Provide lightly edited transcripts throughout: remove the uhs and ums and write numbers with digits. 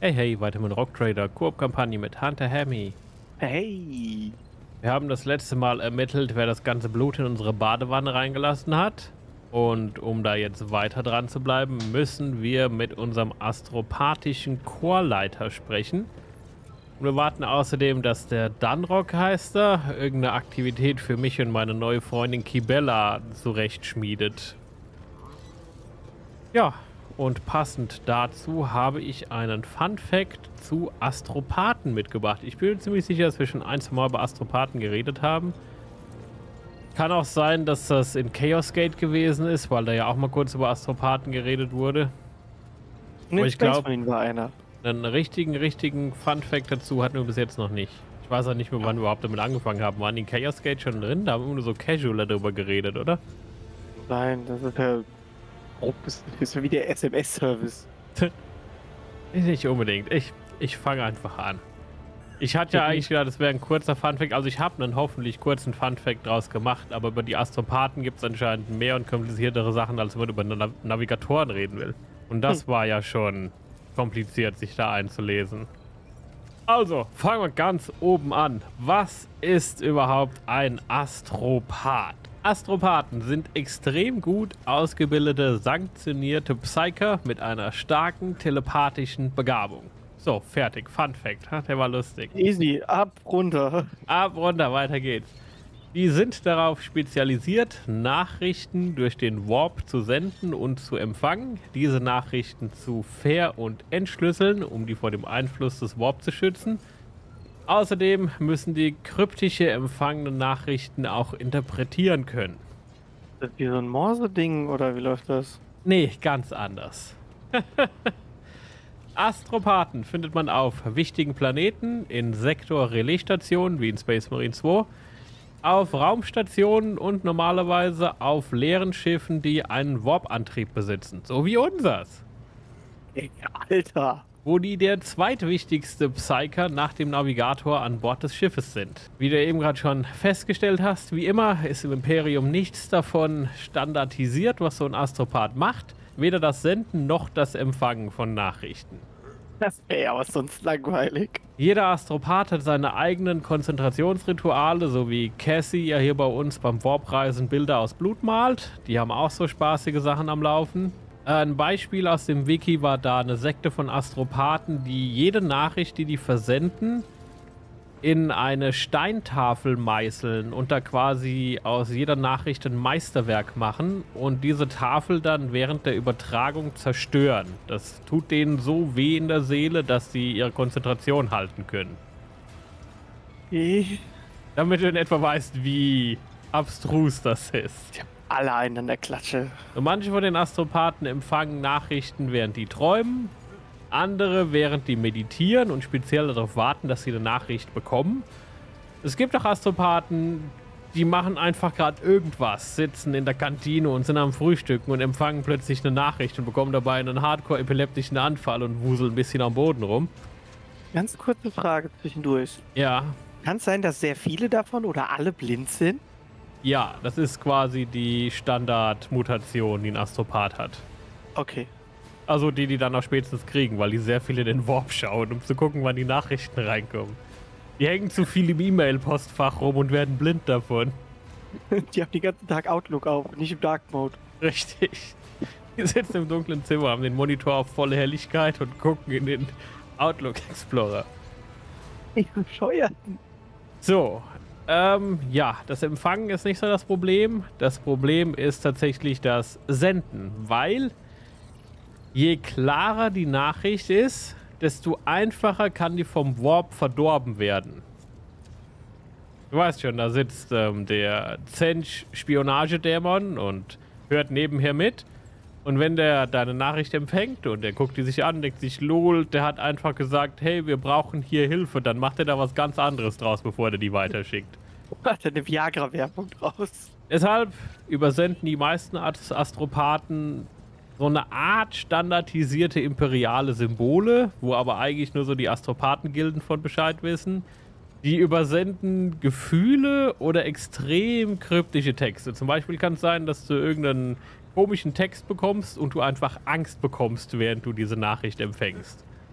Hey, hey, weiterhin Rock Trader, Koop-Kampagne mit Hunter Hammy. Hey. Wir haben das letzte Mal ermittelt, wer das ganze Blut in unsere Badewanne reingelassen hat. Und um da jetzt weiter dran zu bleiben, müssen wir mit unserem astropathischen Chorleiter sprechen. Und wir warten außerdem, dass der Dunrock heißt er, irgendeine Aktivität für mich und meine neue Freundin Kibella zurechtschmiedet. Ja. Und passend dazu habe ich einen Fun-Fact zu Astropathen mitgebracht. Ich bin mir ziemlich sicher, dass wir schon ein, zwei Mal über Astropathen geredet haben. Kann auch sein, dass das in Chaos Gate gewesen ist, weil da ja auch mal kurz über Astropathen geredet wurde. Aber ich glaube, einen richtigen Fun-Fact dazu hatten wir bis jetzt noch nicht. Ich weiß auch nicht mehr, wann wir überhaupt damit angefangen haben. Waren die in Chaos Gate schon drin? Da haben wir nur so casual darüber geredet, oder? Nein, das ist ja... Das ist ja wie der SMS-Service. Nicht unbedingt. Ich fange einfach an. Ich hatte ja eigentlich gedacht, das wäre ein kurzer Funfact. Also ich habe einen hoffentlich kurzen Funfact draus gemacht, aber über die Astropathen gibt es anscheinend mehr und kompliziertere Sachen, als wenn man über Navigatoren reden will. Und das war ja schon kompliziert, sich da einzulesen. Also, fangen wir ganz oben an. Was ist überhaupt ein Astropath? Astropathen sind extrem gut ausgebildete, sanktionierte Psyker mit einer starken telepathischen Begabung. So, fertig. Fun Fact. Der war lustig. Easy. Ab, runter. Ab, runter. Weiter geht's. Die sind darauf spezialisiert, Nachrichten durch den Warp zu senden und zu empfangen, diese Nachrichten zu ver- und entschlüsseln, um die vor dem Einfluss des Warp zu schützen. Außerdem müssen die kryptische empfangenen Nachrichten auch interpretieren können. Ist das wie so ein Morse-Ding oder wie läuft das? Nee, ganz anders. Astropathen findet man auf wichtigen Planeten, in Sektor-Relais-Stationen wie in Space Marine 2, auf Raumstationen und normalerweise auf leeren Schiffen, die einen Warp-Antrieb besitzen, so wie unsers. Ey, Alter! Wo die der zweitwichtigste Psyker nach dem Navigator an Bord des Schiffes sind. Wie du eben gerade schon festgestellt hast, wie immer ist im Imperium nichts davon standardisiert, was so ein Astropath macht. Weder das Senden noch das Empfangen von Nachrichten. Das wäre ja aber sonst langweilig. Jeder Astropath hat seine eigenen Konzentrationsrituale, so wie Cassie ja hier bei uns beim Warpreisen Bilder aus Blut malt. Die haben auch so spaßige Sachen am Laufen. Ein Beispiel aus dem Wiki war da eine Sekte von Astropathen, die jede Nachricht, die versenden, in eine Steintafel meißeln und da quasi aus jeder Nachricht ein Meisterwerk machen und diese Tafel dann während der Übertragung zerstören. Das tut denen so weh in der Seele, dass sie ihre Konzentration halten können. Damit du in etwa weißt, wie abstrus das ist. Ja. Alle einen an der Klatsche. Und manche von den Astropathen empfangen Nachrichten, während die träumen. Andere, während die meditieren und speziell darauf warten, dass sie eine Nachricht bekommen. Es gibt auch Astropathen, die machen einfach gerade irgendwas, sitzen in der Kantine und sind am Frühstücken und empfangen plötzlich eine Nachricht und bekommen dabei einen hardcore-epileptischen Anfall und wuseln ein bisschen am Boden rum. Ganz kurze Frage zwischendurch. Ja. Kann es sein, dass sehr viele davon oder alle blind sind? Ja, das ist quasi die Standardmutation, die ein Astropath hat. Okay. Also die dann auch spätestens kriegen, weil die sehr viele den Warp schauen, um zu gucken, wann die Nachrichten reinkommen. Die hängen zu viel im E-Mail-Postfach rum und werden blind davon. Die haben den ganzen Tag Outlook auf, nicht im Dark Mode. Richtig. Die sitzen im dunklen Zimmer, haben den Monitor auf volle Helligkeit und gucken in den Outlook Explorer. Ich bescheuerten. So. Ja, das Empfangen ist nicht so das Problem. Das Problem ist tatsächlich das Senden, weil je klarer die Nachricht ist, desto einfacher kann die vom Warp verdorben werden. Du weißt schon, da sitzt der Zench-Spionagedämon und hört nebenher mit. Und wenn der deine Nachricht empfängt und der guckt die sich an, denkt sich, lol, der hat einfach gesagt, hey, wir brauchen hier Hilfe, dann macht er da was ganz anderes draus, bevor der die weiterschickt. Hat er eine Viagra-Werbung draus? Deshalb übersenden die meisten Astropathen so eine Art standardisierte imperiale Symbole, wo aber eigentlich nur so die Astropathengilden von Bescheid wissen. Die übersenden Gefühle oder extrem kryptische Texte. Zum Beispiel kann es sein, dass du irgendeinen komischen Text bekommst und du einfach Angst bekommst, während du diese Nachricht empfängst.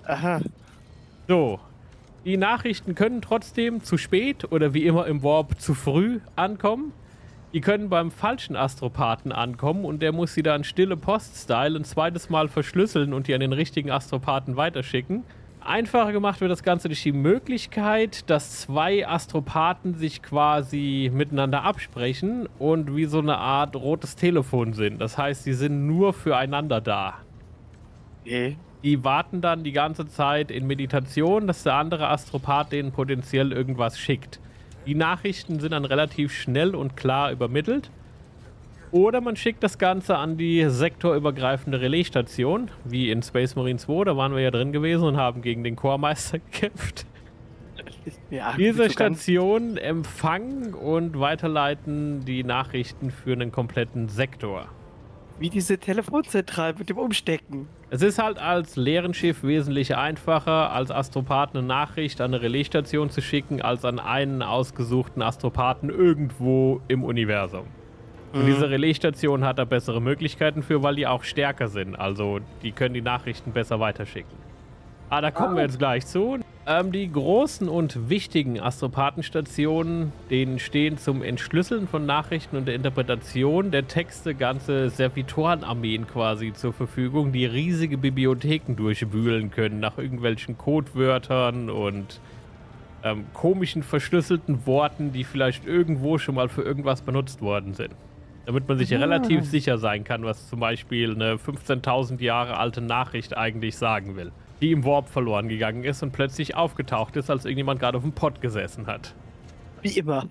Aha. So, die Nachrichten können trotzdem zu spät oder wie immer im Warp zu früh ankommen. Die können beim falschen Astropathen ankommen und der muss sie dann stille Post-Style ein zweites Mal verschlüsseln und die an den richtigen Astropathen weiterschicken. Einfacher gemacht wird das Ganze durch die Möglichkeit, dass zwei Astropathen sich quasi miteinander absprechen und wie so eine Art rotes Telefon sind. Das heißt, sie sind nur füreinander da. Okay. Die warten dann die ganze Zeit in Meditation, dass der andere Astropath denen potenziell irgendwas schickt. Die Nachrichten sind dann relativ schnell und klar übermittelt. Oder man schickt das Ganze an die sektorübergreifende Relaisstation, wie in Space Marine 2, da waren wir ja drin gewesen und haben gegen den Chormeister gekämpft. Ja, Diese Stationen empfangen und weiterleiten die Nachrichten für einen kompletten Sektor. Wie diese Telefonzentrale mit dem Umstecken. Es ist halt als leeren Schiff wesentlich einfacher, als Astropathen eine Nachricht an eine Relaisstation zu schicken, als an einen ausgesuchten Astropathen irgendwo im Universum. Und diese Relaisstation hat da bessere Möglichkeiten für, weil die auch stärker sind. Also die können die Nachrichten besser weiterschicken. Ah, da kommen wir jetzt gleich zu. Die großen und wichtigen Astropathenstationen, denen stehen zum Entschlüsseln von Nachrichten und der Interpretation der Texte ganze Servitorenarmeen quasi zur Verfügung, die riesige Bibliotheken durchwühlen können nach irgendwelchen Codewörtern und komischen verschlüsselten Worten, die vielleicht irgendwo schon mal für irgendwas benutzt worden sind. Damit man sich relativ sicher sein kann, was zum Beispiel eine 15.000 Jahre alte Nachricht eigentlich sagen will, die im Warp verloren gegangen ist und plötzlich aufgetaucht ist, als irgendjemand gerade auf dem Pod gesessen hat. Wie immer.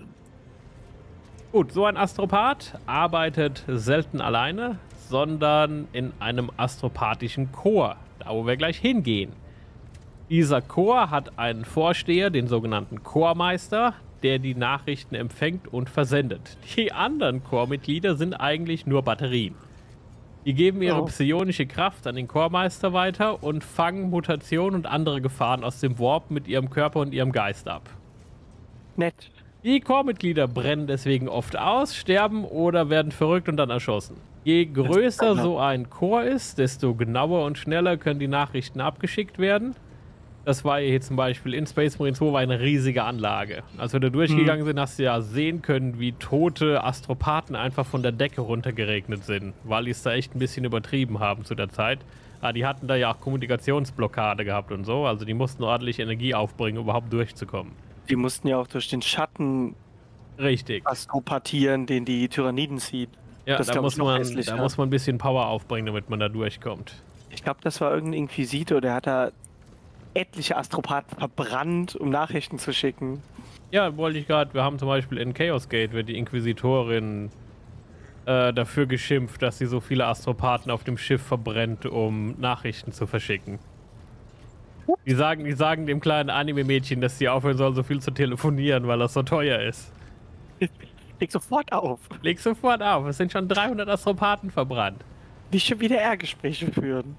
Gut, so ein Astropath arbeitet selten alleine, sondern in einem astropathischen Chor, da wo wir gleich hingehen. Dieser Chor hat einen Vorsteher, den sogenannten Chormeister, der die Nachrichten empfängt und versendet. Die anderen Chormitglieder sind eigentlich nur Batterien. Die geben ihre psionische Kraft an den Chormeister weiter und fangen Mutationen und andere Gefahren aus dem Warp mit ihrem Körper und ihrem Geist ab. Nett. Die Chormitglieder brennen deswegen oft aus, sterben oder werden verrückt und dann erschossen. Je größer so ein Chor ist, desto genauer und schneller können die Nachrichten abgeschickt werden. Das war hier zum Beispiel in Space Marine 2 war eine riesige Anlage. Als wir da durchgegangen sind, hast du ja sehen können, wie tote Astropathen einfach von der Decke runtergeregnet sind, weil die es da echt ein bisschen übertrieben haben zu der Zeit. Ah, die hatten da ja auch Kommunikationsblockade gehabt und so, also die mussten ordentlich Energie aufbringen, um überhaupt durchzukommen. Die mussten ja auch durch den Schatten Richtig. astropathieren, den die Tyranniden zieht. Ja, das da muss man ein bisschen Power aufbringen, damit man da durchkommt. Ich glaube, das war irgendein Inquisitor, der hat da etliche Astropathen verbrannt, um Nachrichten zu schicken. Ja, wollte ich gerade. Wir haben zum Beispiel in Chaos Gate wird die Inquisitorin dafür geschimpft, dass sie so viele Astropathen auf dem Schiff verbrennt, um Nachrichten zu verschicken. Die sagen dem kleinen Anime-Mädchen, dass sie aufhören soll, so viel zu telefonieren, weil das so teuer ist. Leg sofort auf. Leg sofort auf. Es sind schon 300 Astropathen verbrannt. Nicht schon wieder R-Gespräche führen.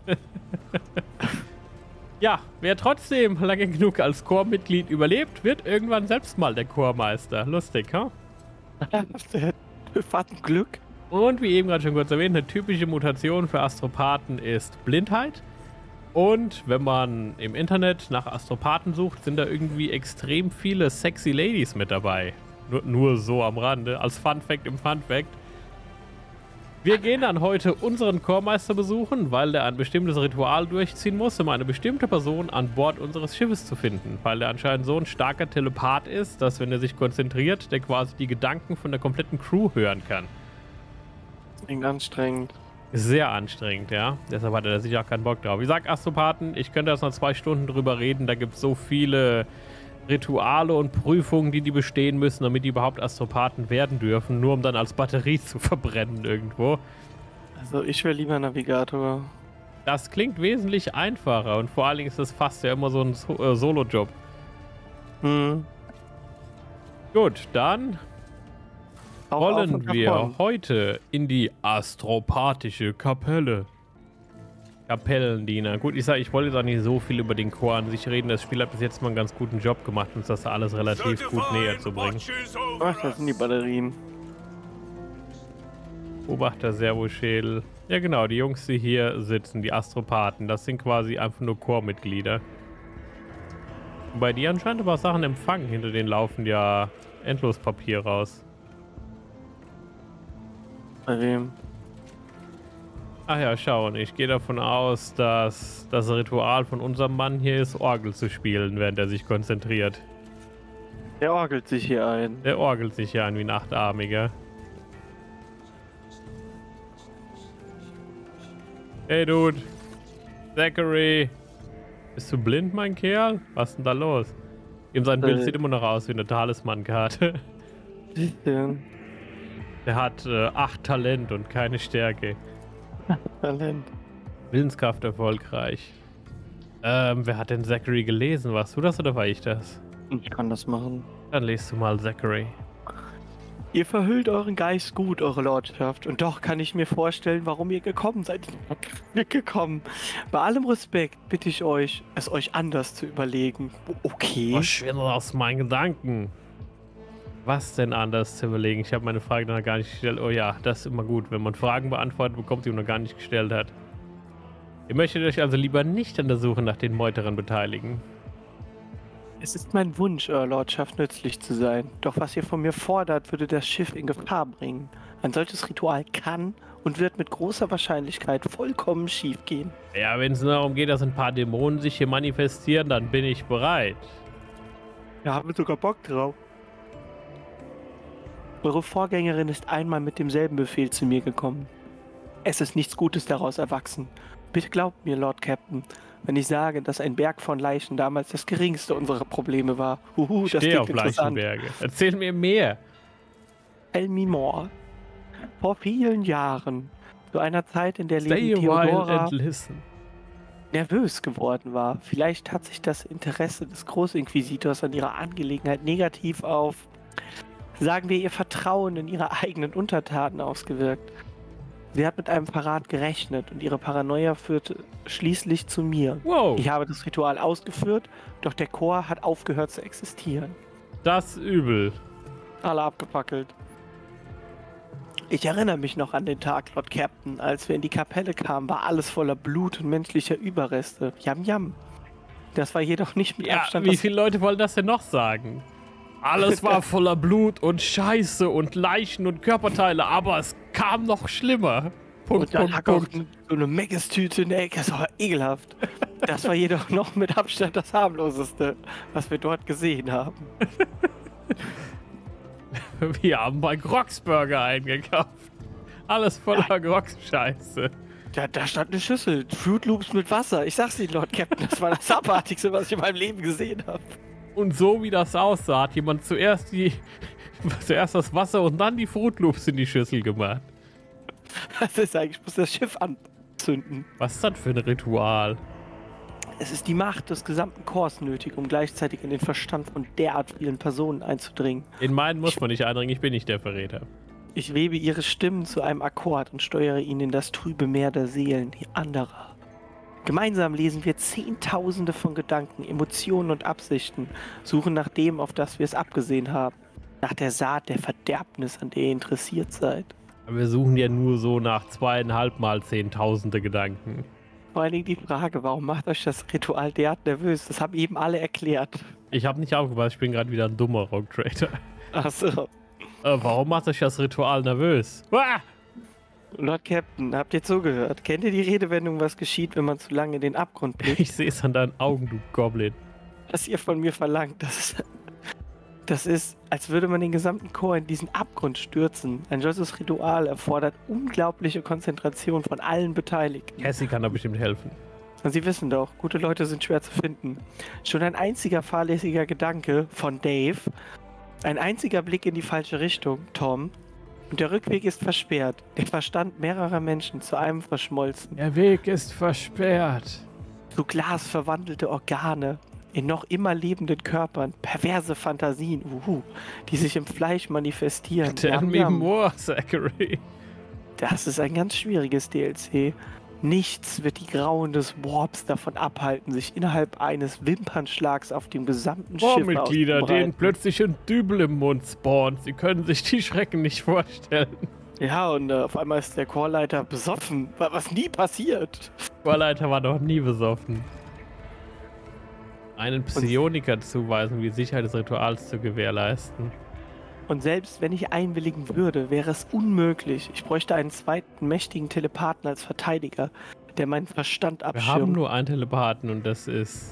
Ja, wer trotzdem lange genug als Chormitglied überlebt, wird irgendwann selbst mal der Chormeister. Lustig, ha? Hat ein Glück. Und wie eben gerade schon kurz erwähnt, eine typische Mutation für Astropathen ist Blindheit. Und wenn man im Internet nach Astropathen sucht, sind da irgendwie extrem viele sexy Ladies mit dabei. Nur so am Rande, als Fun Fact im Fun Fact. Wir gehen dann heute unseren Chormeister besuchen, weil der ein bestimmtes Ritual durchziehen muss, um eine bestimmte Person an Bord unseres Schiffes zu finden. Weil der anscheinend so ein starker Telepath ist, dass wenn er sich konzentriert, der quasi die Gedanken von der kompletten Crew hören kann. Klingt anstrengend. Sehr anstrengend, ja. Deshalb hat er da sicher auch keinen Bock drauf. Wie gesagt, Astropathen, ich könnte erst noch 2 Stunden drüber reden. Da gibt es so viele Rituale und Prüfungen, die bestehen müssen, damit die überhaupt Astropathen werden dürfen, nur um dann als Batterie zu verbrennen irgendwo. Also ich wäre lieber Navigator. Das klingt wesentlich einfacher und vor allen Dingen ist das fast ja immer so ein Solo-Job. Gut, dann wollen wir heute in die astropathische Kapelle. Kapellendiener. Gut, ich wollte jetzt auch nicht so viel über den Chor an sich reden. Das Spiel hat bis jetzt mal einen ganz guten Job gemacht, uns das alles relativ gut näher zu bringen. Ach, das sind die Batterien. Beobachter Servoschädel. Ja genau, die Jungs, die hier sitzen, die Astropathen, das sind quasi einfach nur Chormitglieder. Bei dir anscheinend aber auch Sachen empfangen. Hinter denen laufen ja endlos Papier raus. Bei wem? Ach ja, schau, und ich gehe davon aus, dass das Ritual von unserem Mann hier ist, Orgel zu spielen, während er sich konzentriert. Der orgelt sich hier ein. Der orgelt sich ja ein wie ein Achtarmiger. Hey Dude. Zachary. Bist du blind, mein Kerl? Was ist denn da los? Ihm sein Bild sieht immer noch aus wie eine Talisman-Karte. Der hat 8 Talent und keine Stärke. Talent. Willenskraft erfolgreich. Wer hat denn Zachary gelesen? Warst du das oder war ich das? Ich kann das machen. Dann lest du mal Zachary. Ihr verhüllt euren Geist gut, eure Lordschaft. Und doch kann ich mir vorstellen, warum ihr gekommen seid. Gekommen. Bei allem Respekt bitte ich euch, es euch anders zu überlegen. Okay. Verschwinde aus meinen Gedanken. Was denn anders zu überlegen? Ich habe meine Frage noch gar nicht gestellt. Oh ja, das ist immer gut, wenn man Fragen beantwortet bekommt, die man noch gar nicht gestellt hat. Ihr möchtet euch also lieber nicht an der Suche nach den Meuterern beteiligen. Es ist mein Wunsch, Eure Lordschaft, nützlich zu sein. Doch was ihr von mir fordert, würde das Schiff in Gefahr bringen. Ein solches Ritual kann und wird mit großer Wahrscheinlichkeit vollkommen schief gehen. Ja, wenn es nur darum geht, dass ein paar Dämonen sich hier manifestieren, dann bin ich bereit. Wir haben sogar Bock drauf. Eure Vorgängerin ist einmal mit demselben Befehl zu mir gekommen. Es ist nichts Gutes daraus erwachsen. Bitte glaubt mir, Lord Captain, wenn ich sage, dass ein Berg von Leichen damals das geringste unserer Probleme war. Das Steh auf Leichenberge. Erzähl mir mehr. Tell me more. Vor vielen Jahren, zu einer Zeit, in der Stay Lady a while Theodora and listen. nervös geworden war. Vielleicht hat sich das Interesse des Großinquisitors an ihrer Angelegenheit negativ auf, sagen wir, ihr Vertrauen in ihre eigenen Untertanen ausgewirkt. Sie hat mit einem Verrat gerechnet und ihre Paranoia führte schließlich zu mir. Wow. Ich habe das Ritual ausgeführt, doch der Chor hat aufgehört zu existieren. Das ist übel. Alle abgefackelt. Ich erinnere mich noch an den Tag, Lord Captain, als wir in die Kapelle kamen, war alles voller Blut und menschlicher Überreste. Yam yam. Das war jedoch nicht mit Ja, Abstand wie viele Leute wollen das denn noch sagen? Alles war voller Blut und Scheiße und Leichen und Körperteile, aber es kam noch schlimmer. Und dann lag auch so eine Meggestüte in der Ecke, das war ekelhaft. Das war jedoch noch mit Abstand das harmloseste, was wir dort gesehen haben. Wir haben bei Grocksburger eingekauft. Alles voller Grocks-Scheiße. Da stand eine Schüssel, Fruit Loops mit Wasser. Ich sag's Ihnen, Lord Captain, das war das Abartigste, was ich in meinem Leben gesehen habe. Und so wie das aussah, hat jemand zuerst das Wasser und dann die Fruit Loops in die Schüssel gemacht. Das ist eigentlich, ich muss das Schiff anzünden. Was ist das für ein Ritual? Es ist die Macht des gesamten Chors nötig, um gleichzeitig in den Verstand von derart vielen Personen einzudringen. In meinen muss man nicht eindringen, ich bin nicht der Verräter. Ich webe ihre Stimmen zu einem Akkord und steuere ihn in das trübe Meer der Seelen anderer. Gemeinsam lesen wir Zehntausende von Gedanken, Emotionen und Absichten, suchen nach dem, auf das wir es abgesehen haben, nach der Saat der Verderbnis, an der ihr interessiert seid. Aber wir suchen ja nur so nach 2,5 mal Zehntausende Gedanken. Vor allen Dingen die Frage, warum macht euch das Ritual derart nervös? Das haben eben alle erklärt. Ich habe nicht aufgepasst, ich bin gerade wieder ein dummer Rogue Trader. Achso. Warum macht euch das Ritual nervös? Ah! Lord Captain, habt ihr zugehört? Kennt ihr die Redewendung, was geschieht, wenn man zu lange in den Abgrund blickt? Ich sehe es an deinen Augen, du Goblin. Was ihr von mir verlangt, das ist, als würde man den gesamten Chor in diesen Abgrund stürzen. Ein solches Ritual erfordert unglaubliche Konzentration von allen Beteiligten. Cassie kann da bestimmt helfen. Und Sie wissen doch, gute Leute sind schwer zu finden. Schon ein einziger fahrlässiger Gedanke von Dave, ein einziger Blick in die falsche Richtung, Tom, und der Rückweg ist versperrt. Der Verstand mehrerer Menschen zu einem verschmolzen. Der Weg ist versperrt. Zu Glas verwandelte Organe in noch immer lebenden Körpern, perverse Fantasien, die sich im Fleisch manifestieren. Tell me more, Zachary. Das ist ein ganz schwieriges DLC. Nichts wird die Grauen des Warps davon abhalten, sich innerhalb eines Wimpernschlags auf dem gesamten Schiff Chormitglieder, denen plötzlich ein Dübel im Mund spawnt. Sie können sich die Schrecken nicht vorstellen. Ja, und auf einmal ist der Chorleiter besoffen, was nie passiert. Der Chorleiter war noch nie besoffen. Einen Psioniker zuweisen, um die Sicherheit des Rituals zu gewährleisten. Und selbst wenn ich einwilligen würde, wäre es unmöglich. Ich bräuchte einen zweiten mächtigen Telepathen als Verteidiger, der meinen Verstand Wir haben abschirmt. nur einen Telepathen und das ist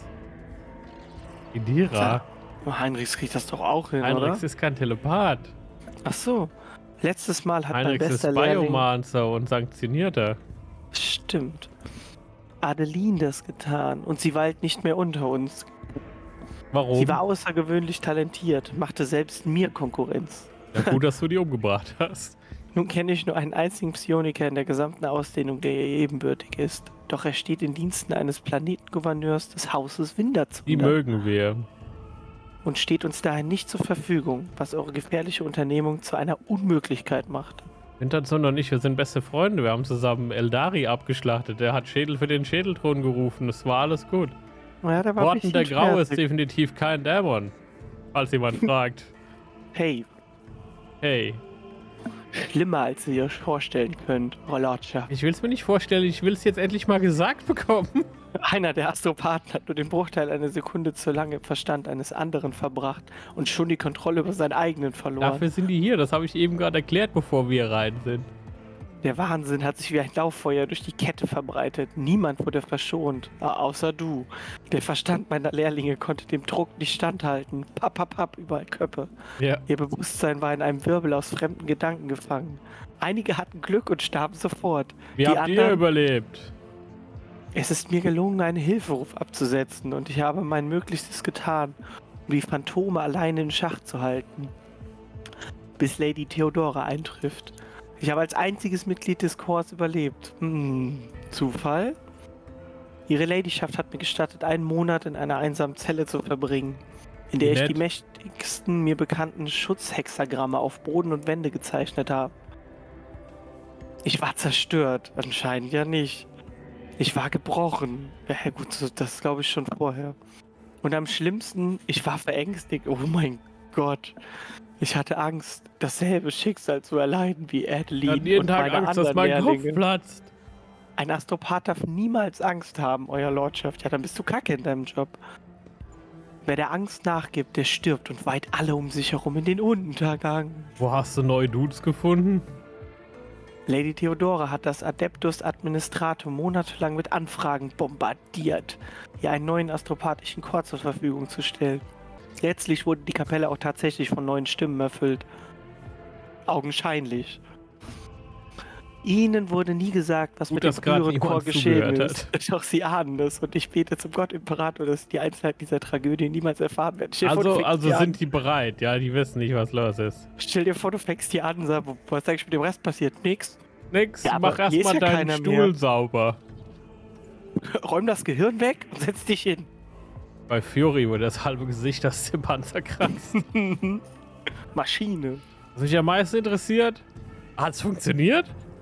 Idira. Heinrichs kriegt das doch auch hin, Heinrichs oder? ist kein Telepath. Ach so. Letztes Mal hat mein Heinrichs ist bester Lehrling... Biomancer und Sanktionierter. Stimmt. Adeline das getan und sie weilt nicht mehr unter uns. Warum? Sie war außergewöhnlich talentiert, machte selbst mir Konkurrenz. Ja, gut, dass du die umgebracht hast. Nun kenne ich nur einen einzigen Psioniker in der gesamten Ausdehnung, der ihr ebenbürtig ist. Doch er steht in Diensten eines Planetengouverneurs des Hauses Winterzunder. Die mögen wir. Und steht uns daher nicht zur Verfügung, was eure gefährliche Unternehmung zu einer Unmöglichkeit macht. Winterzunder und ich, wir sind beste Freunde. Wir haben zusammen Eldari abgeschlachtet. Der hat Schädel für den Schädelthron gerufen. Es war alles gut. Ja, der war ein Worten der bisschen Grau ist schmerzig. definitiv kein Dämon. Falls jemand fragt. Hey, Hey, schlimmer als ihr euch vorstellen könnt, Eure Lordschaft. ich will es mir nicht vorstellen. Ich will es jetzt endlich mal gesagt bekommen. Einer der Astropathen hat nur den Bruchteil einer Sekunde zu lange im Verstand eines anderen verbracht und schon die Kontrolle über seinen eigenen verloren. Dafür sind die hier. Das habe ich eben gerade erklärt, bevor wir rein sind. Der Wahnsinn hat sich wie ein Lauffeuer durch die Kette verbreitet. Niemand wurde verschont, außer du. Der Verstand meiner Lehrlinge konnte dem Druck nicht standhalten. Papp, papp, papp, überall Köpfe. Ja. Ihr Bewusstsein war in einem Wirbel aus fremden Gedanken gefangen. Einige hatten Glück und starben sofort. Wie Die habt ihr anderen- überlebt? Es ist mir gelungen, einen Hilferuf abzusetzen und ich habe mein Möglichstes getan, um die Phantome alleine in Schach zu halten. Bis Lady Theodora eintrifft. Ich habe als einziges Mitglied des Chors überlebt. Zufall? Ihre Ladyschaft hat mir gestattet, einen Monat in einer einsamen Zelle zu verbringen, in der ich Nett. die mächtigsten mir bekannten Schutzhexagramme auf Boden und Wände gezeichnet habe. Ich war zerstört, anscheinend ja nicht. Ich war gebrochen. Ja gut, das glaube ich schon vorher. Und am schlimmsten, ich war verängstigt. Oh mein Gott. Ich hatte Angst, dasselbe Schicksal zu erleiden wie Ich Adeline hab jeden und Tag meine Angst, dass anderen mein Kopf Lehrlinge. platzt. Ein Astropath darf niemals Angst haben, Euer Lordschaft. Ja, dann bist du kacke in deinem Job. Wer der Angst nachgibt, der stirbt und weiht alle um sich herum in den Untergang. Wo hast du neue Dudes gefunden? Lady Theodora hat das Adeptus Administratum monatelang mit Anfragen bombardiert, ihr einen neuen astropathischen Chor zur Verfügung zu stellen. Letztlich wurde die Kapelle auch tatsächlich von neuen Stimmen erfüllt. Augenscheinlich. Ihnen wurde nie gesagt, was Gut, mit dem dass gerade früheren Chor niemand geschehen zugehört ist. Doch sie ahnen es und ich bete zum Gott Imperator, dass die Einzelheiten dieser Tragödie niemals erfahren werden. Stell dir vor, du fängst Also hier sind die bereit, ja, die wissen nicht, was los ist. Stell dir vor, du fängst hier an und sagst, was eigentlich mit dem Rest passiert? Nix. Nix, Ja, aber mach hier ist erstmal ja deinen keiner Stuhl mehr. sauber. Räum das Gehirn weg und setz dich hin. Bei Fury wurde das halbe Gesicht aus dem Panzer kratzt. Maschine. Was mich am meisten interessiert, hat's funktioniert?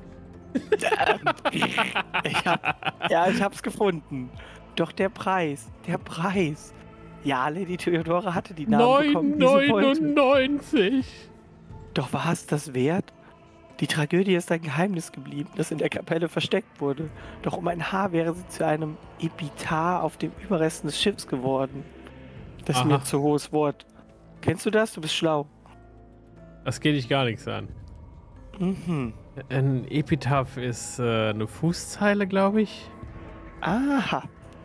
Ich hab's gefunden. Doch der Preis. Ja, Lady Theodora hatte die Namen bekommen, die sie wollte. 9,99. Doch war es das wert? Die Tragödie ist ein Geheimnis geblieben, das in der Kapelle versteckt wurde. Doch um ein Haar wäre sie zu einem Epitaph auf den Überresten des Schiffs geworden. Das ist Aha. mir zu hohes Wort. Kennst du das? Du bist schlau. Das geht dich gar nichts an. Mhm. Ein Epitaph ist eine Fußzeile, glaube ich. Aha.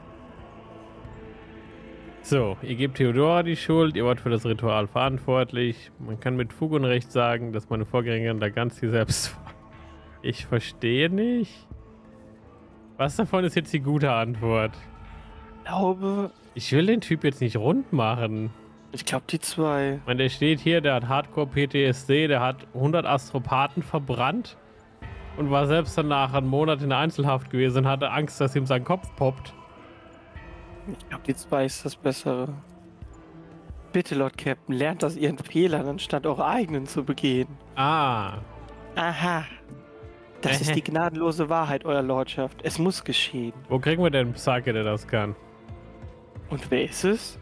So, ihr gebt Theodora die Schuld, ihr wart für das Ritual verantwortlich. Man kann mit Fug und Recht sagen, dass meine Vorgängerin da ganz sie selbst war. Ich verstehe nicht. Was davon ist jetzt die gute Antwort? Ich will den Typ jetzt nicht rund machen. Ich glaube die zwei. Ich meine, der steht hier, der hat Hardcore-PTSD, der hat 100 Astropathen verbrannt und war selbst danach einen Monat in der Einzelhaft gewesen und hatte Angst, dass ihm sein Kopf poppt. Ich glaube die zwei ist das Bessere. Bitte, Lord Captain, lernt aus ihren Fehlern, anstatt eure eigenen zu begehen. Ah, Aha. Das ist die gnadenlose Wahrheit, Euer Lordschaft. Es muss geschehen. wo kriegen wir denn einen Psyche, der das kann? Und wer ist es?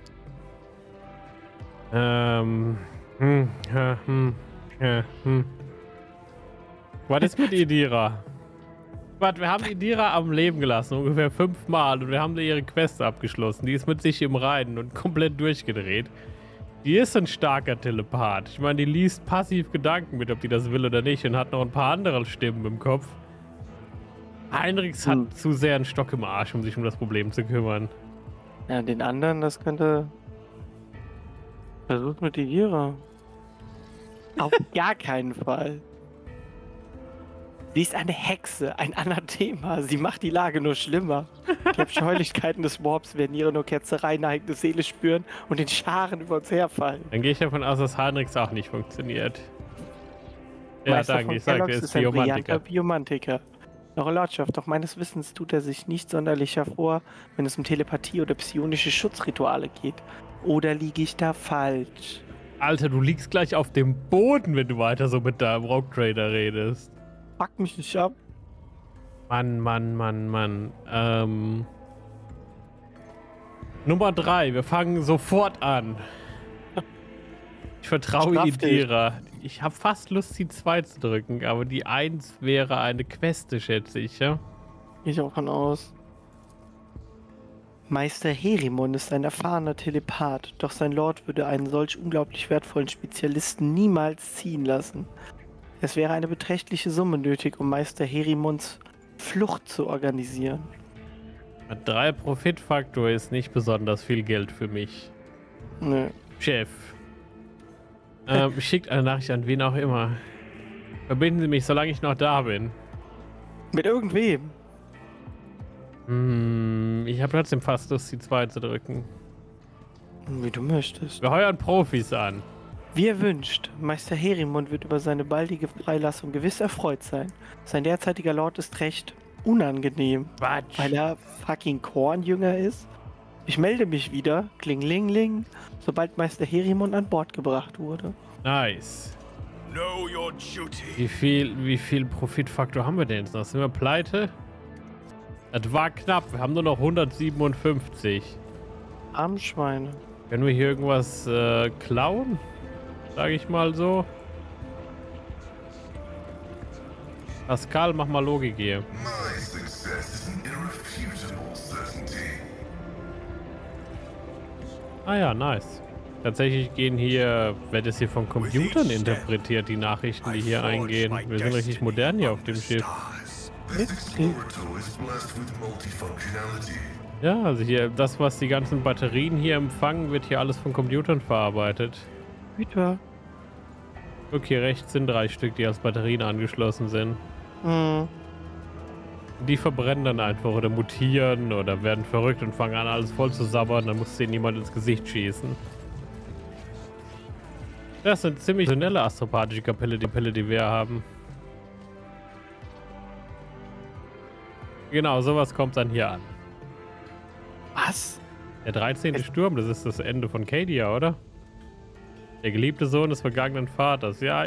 Was ist mit Idira? Warte, wir haben Indira am Leben gelassen, ungefähr 5 Mal, und wir haben ihre Quest abgeschlossen. Die ist mit sich im Reinen und komplett durchgedreht. Die ist ein starker Telepath. Ich meine, die liest passiv Gedanken mit, ob die das will oder nicht, und hat noch ein paar andere Stimmen im Kopf. Heinrichs hat zu sehr einen Stock im Arsch, um sich um das Problem zu kümmern. Ja, den anderen, das könnte... Versucht mit Indira. Auf gar keinen Fall. Sie ist eine Hexe, ein Anathema. Sie macht die Lage nur schlimmer. Die Abscheulichkeiten des Mobs werden ihre nur Ketzerei neigende Seele spüren und in Scharen über uns herfallen. Dann gehe ich davon aus, dass Heinrichs auch nicht funktioniert. Ja, Meister danke, von ich sage, er Kellogg's ist ein Biomantiker. brillanter Biomantiker. Eure Lordschaft, doch meines Wissens tut er sich nicht sonderlich hervor, wenn es um Telepathie oder psionische Schutzrituale geht. Oder liege ich da falsch? Alter, du liegst gleich auf dem Boden, wenn du weiter so mit deinem Rogue Trader redest. Fuck mich nicht ab. Mann. Nummer 3, wir fangen sofort an. Ich vertraue Indira. Ich habe fast Lust, die 2 zu drücken, aber die 1 wäre eine Queste, schätze ich, ja? Gehe ich auch von aus. Meister Herimon ist ein erfahrener Telepath, doch sein Lord würde einen solch unglaublich wertvollen Spezialisten niemals ziehen lassen. Es wäre eine beträchtliche Summe nötig, um Meister Herimons Flucht zu organisieren. 3 Profitfaktor ist nicht besonders viel Geld für mich. Nö. Chef. Schickt eine Nachricht an wen auch immer. Verbinden Sie mich, solange ich noch da bin. Mit irgendwem. Ich habe trotzdem fast Lust, die 2 zu drücken. Wie du möchtest. Wir heuern Profis an. Wie er wünscht. Meister Herimon wird über seine baldige Freilassung gewiss erfreut sein. Sein derzeitiger Lord ist recht unangenehm. Quatsch. Weil er fucking Kornjünger ist. Ich melde mich wieder, klinglingling, sobald Meister Herimon an Bord gebracht wurde. Nice. Know your duty. Wie viel Profitfaktor haben wir denn jetzt noch? Sind wir pleite? Das war knapp. Wir haben nur noch 157. Armschweine. Können wir hier irgendwas klauen? Sage ich mal so. Pascal, mach mal Logik hier. My success is an irrefutable certainty. Ah ja, nice. Tatsächlich gehen hier, wird es hier von Computern interpretiert, die Nachrichten, die hier eingehen. Wir sind richtig modern hier auf dem Schiff. This explorator is blessed with multifunctionality. Ja, also hier, das, was die ganzen Batterien hier empfangen, wird hier alles von Computern verarbeitet. Güter. Okay, rechts sind 3 Stück, die als Batterien angeschlossen sind. Die verbrennen dann einfach oder mutieren oder werden verrückt und fangen an, alles voll zu sabbern. Dann muss denen niemand ins Gesicht schießen. Das sind ziemlich schnelle astropathische Kapelle, die wir haben. Genau, sowas kommt dann hier an. Was? Der 13. Sturm, das ist das Ende von Cadia, oder? Der geliebte Sohn des vergangenen Vaters. Ja.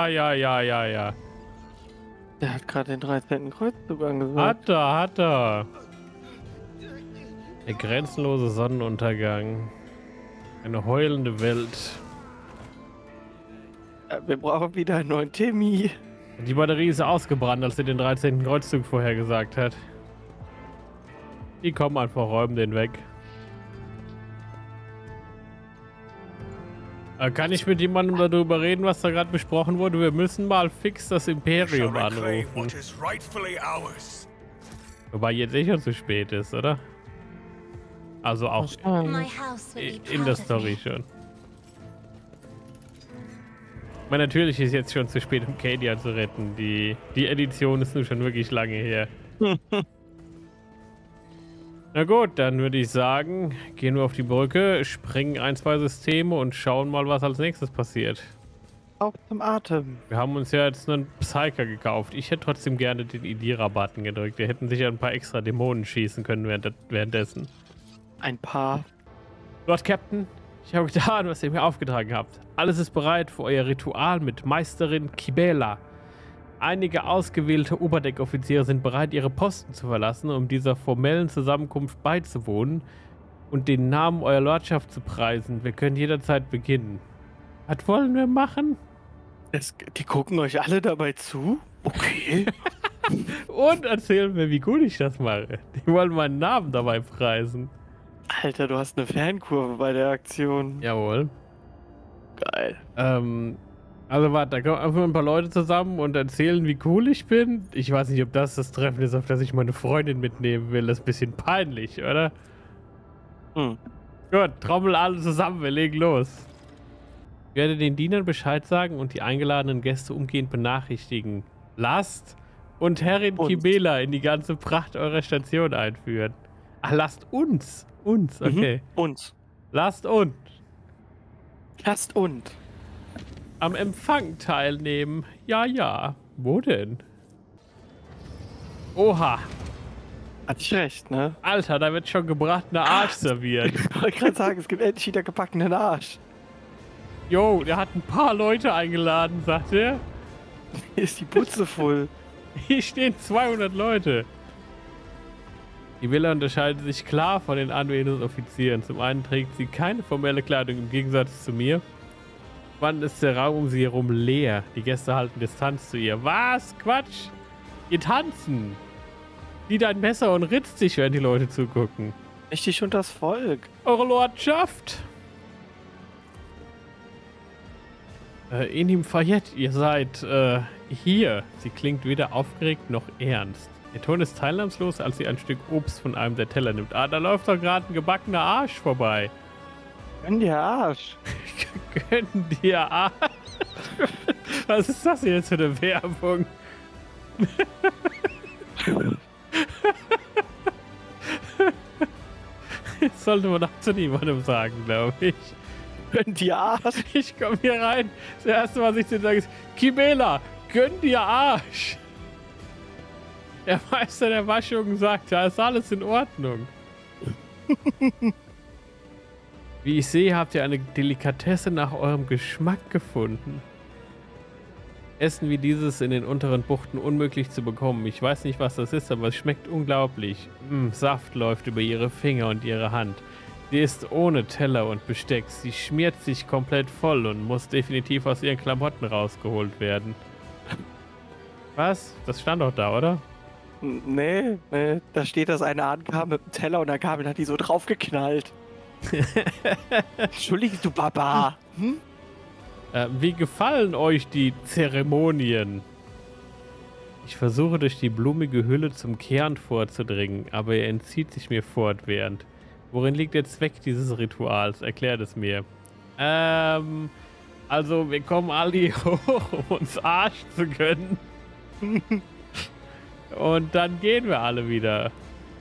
Der hat gerade den 13. Kreuzzug angesagt. Hat er. Der grenzenlose Sonnenuntergang. Eine heulende Welt. Wir brauchen wieder einen neuen Timmy. Die Batterie ist ausgebrannt, als er den 13. Kreuzzug vorhergesagt hat. Die kommen einfach, räumen den weg. Kann ich mit jemandem darüber reden, was da gerade besprochen wurde? Wir müssen mal fix das Imperium anrufen. Wobei jetzt eh schon zu spät ist, oder? Also auch in der Story schon. Ich meine, natürlich ist jetzt schon zu spät, um Cadia zu retten. Die Edition ist nun schon wirklich lange her. Na gut, dann würde ich sagen, gehen wir auf die Brücke, springen 1, 2 Systeme und schauen mal, was als nächstes passiert. Auf zum Atem. Wir haben uns ja jetzt einen Psyker gekauft. Ich hätte trotzdem gerne den Indira-Button gedrückt. Wir hätten sicher ein paar extra Dämonen schießen können währenddessen. Ein paar. Lord Captain, ich habe getan, was ihr mir aufgetragen habt. Alles ist bereit für euer Ritual mit Meisterin Kibela. Einige ausgewählte Oberdeckoffiziere sind bereit, ihre Posten zu verlassen, um dieser formellen Zusammenkunft beizuwohnen und den Namen eurer Lordschaft zu preisen. Wir können jederzeit beginnen. Was wollen wir machen? Die gucken euch alle dabei zu? Okay. Und erzählen mir, wie gut ich das mache. Die wollen meinen Namen dabei preisen. Alter, du hast eine Fankurve bei der Aktion. Jawohl. Geil. Also warte, da kommen einfach ein paar Leute zusammen und erzählen, wie cool ich bin. Ich weiß nicht, ob das Treffen ist, auf das ich meine Freundin mitnehmen will. Das ist ein bisschen peinlich, oder? Hm. Gut, trommel alle zusammen, wir legen los. Ich werde den Dienern Bescheid sagen und die eingeladenen Gäste umgehend benachrichtigen. Lasst und Herrin Kibela in die ganze Pracht eurer Station einführen. Ach, lasst uns. Uns, okay. Uns. Lasst und Lasst und. am Empfang teilnehmen. Ja, ja. Wo denn? Oha. Hatte ich recht, ne? Alter, da wird schon gebratener Arsch serviert. Ich wollte gerade sagen, es gibt endlich wieder gebackenen Arsch. Jo, der hat ein paar Leute eingeladen, sagt er. Hier ist die Butze voll. Hier stehen 200 Leute. Die Villa unterscheidet sich klar von den anwesenden Offizieren. Zum einen trägt sie keine formelle Kleidung im Gegensatz zu mir. Wann ist der Raum um sie herum leer? Die Gäste halten Distanz zu ihr. Was? Quatsch! Ihr tanzen! Zieht ein Messer und ritzt sich, während die Leute zugucken. Richtig und das Volk. Eure Lordschaft! Enim Fayette, ihr seid hier. Sie klingt weder aufgeregt noch ernst. Ihr Ton ist teilnahmslos, als sie ein Stück Obst von einem der Teller nimmt. Ah, da läuft doch gerade ein gebackener Arsch vorbei. Gönn dir Arsch. Gönn dir Arsch. Was ist das hier jetzt für eine Werbung? Das sollte man auch zu niemandem sagen, glaube ich. Gönn dir Arsch. Ich komme hier rein. Das erste, was ich zu sage, ist: Kibela, gönn dir Arsch. Der Meister der Waschungen sagt, da ist alles in Ordnung. Wie ich sehe, habt ihr eine Delikatesse nach eurem Geschmack gefunden. Essen wie dieses in den unteren Buchten unmöglich zu bekommen. Ich weiß nicht, was das ist, aber es schmeckt unglaublich. Saft läuft über ihre Finger und ihre Hand. Sie ist ohne Teller und Besteck. Sie schmiert sich komplett voll und muss definitiv aus ihren Klamotten rausgeholt werden. Was? Das stand doch da, oder? Nee, da steht, dass eine ankam mit dem Teller und der Gabel hat die so draufgeknallt. Entschuldigung, du Baba. Hm? Wie gefallen euch die Zeremonien? Ich versuche durch die blumige Hülle zum Kern vorzudringen, aber er entzieht sich mir fortwährend. Worin liegt der Zweck dieses Rituals? Erklärt es mir. Also wir kommen alle hier hoch, um uns Arsch zu gönnen. Und dann gehen wir alle wieder.